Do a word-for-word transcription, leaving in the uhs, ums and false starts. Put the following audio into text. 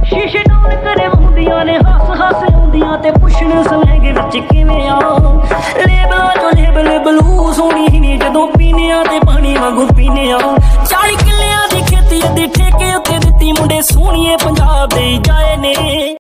शीशे डाउन करे आउंदियां ने हस हस आउंदियां ते पुछण सलैंग विच किवें आ लेबलां चो लेबल बलू सोनी नी जदों पीने आ ते पानी वांगू पीने आ चाली किल्लियां दी खेती अद्धी ठेके उत्ते दित्ती मुंडे सोहणिए पंजाब दे जाए ने